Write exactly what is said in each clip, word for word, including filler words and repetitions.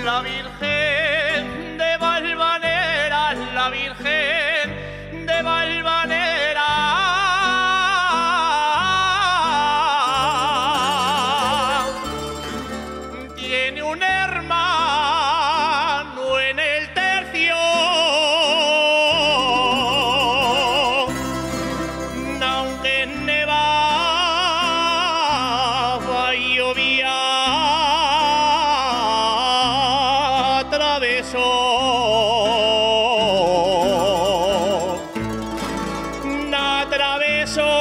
la Virgen de Valvanera, la Virgen de Valvanera. Tiene un hermano en el tercio, aunque nevaba y llovía, atravesó, atravesó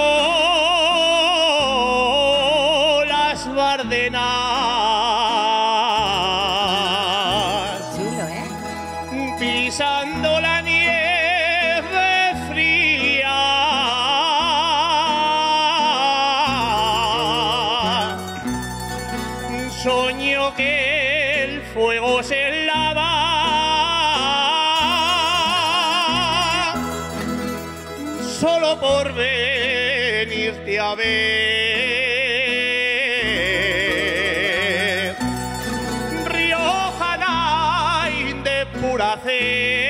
las Bardenas, Chulo, ¿eh? pisando la nieve fría. Soñó que el fuego se lava, solo por venirte a ver. Riojana de pura fe.